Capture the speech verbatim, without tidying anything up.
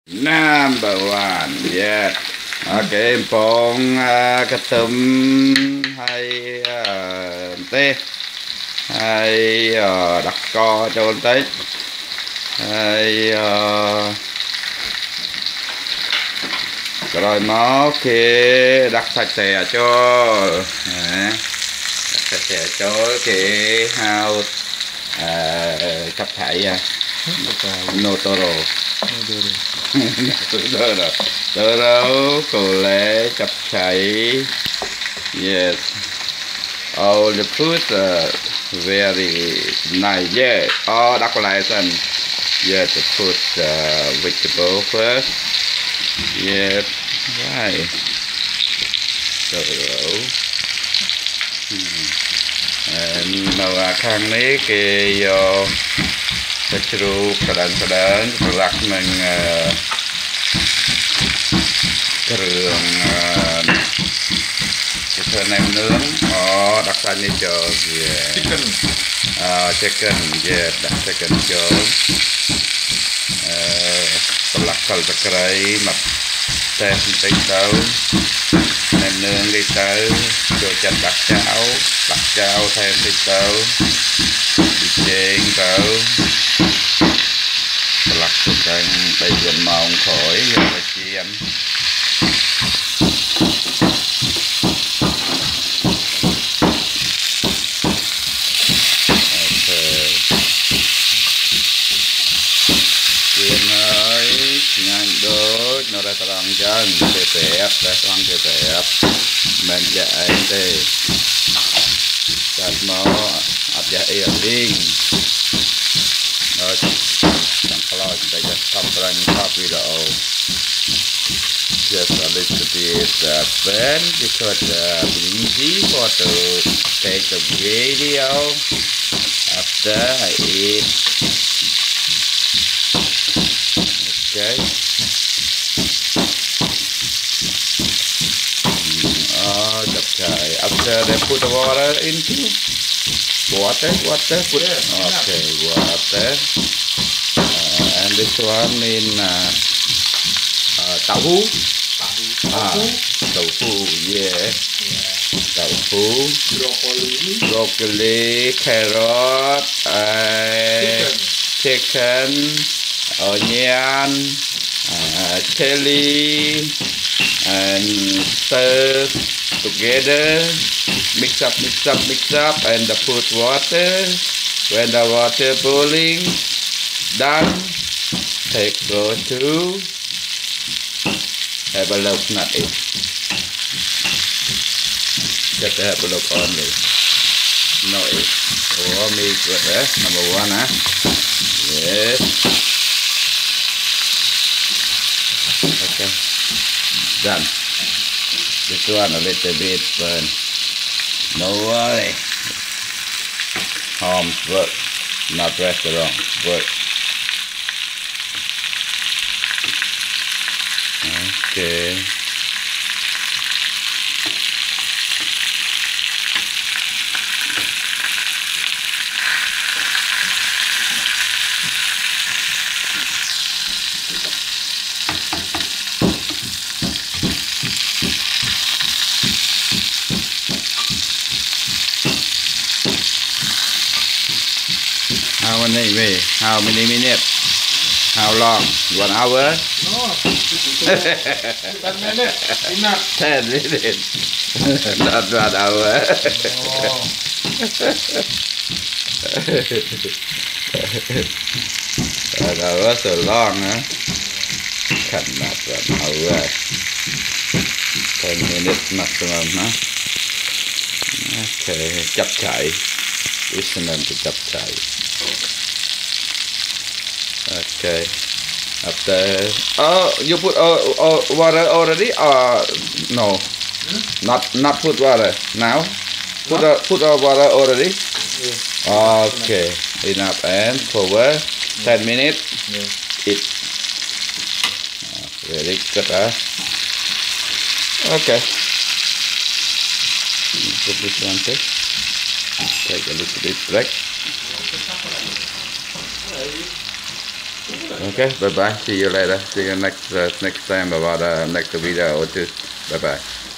Number one, yeah. Ok, pong uh, cái tôm hay uh, tê hay uh, đặt co cho con tết hay uh, rồi nó kia đặt sạch sẽ cho à, đặt sạch sẽ cho cái hao uh, cặp thải à Notoro Toro Toro cổ lệ cặp thải. Yes, all the food uh, very nice. Yeah, all đặc lại thân. Yeah, to put uh, vegetable first. Yeah, right. Toro. Hmm. Màu khang này cái yo cái chru kadang kadang rak mình cái đường cái phần nem nướng oh đặc sản này cho yeah. Chicken uh, chicken yeah đặc chicken cho pelak kal terkerai mat teh penting tahu nem nướng đi tới cho chặt đặc cháo đặc cháo thêm đi tới đi chén tới pelak tukang tay gần màu khỏi và chiên. Nó ra terang chân tepep ra terang tepep men chạy tê chặt mó áp giá e ling nó chẳng có lo chúng taจะทำรังภาพวิดีโอ just a little bit uh, burn because uh, easy for to take the video after I eat. Okay. Oh, okay. After they put the water into water, water, put it. Okay, water. Uh, and this one in uh, uh, tofu. Ah, tofu, yeah. Tofu. Broccoli. Broccoli, carrot, uh, chicken, onion, uh, chili. And stir together, mix up, mix up, mix up, and the put water. When the water boiling, done, take go to have a look, not it. Just to have a look only. No it. Oh, me good, eh? Number one, huh? Yes. Okay. Done. This one a little bit burn. No worry. Home work, not restaurant work. Okay. How many way? How many minutes? How long? One hour? No, ten minutes. Enough. Ten minutes. Not one hour. Oh. One hour so long, huh? Cannot one hour. Ten minutes maximum, huh? Okay, chắp chạy. Listening to chắp chạy. Okay. After oh, you put uh, uh, water already or no? Hmm? Not not put water now. Put uh, put uh, water already. Yeah. Okay. Enough and forward. Ten minutes. Yeah. Eat. Uh, very good. Huh? Okay. Put this one too. Take a little bit break. Okay, bye bye. See you later. See you next uh, next time about uh, next video or two. Bye bye.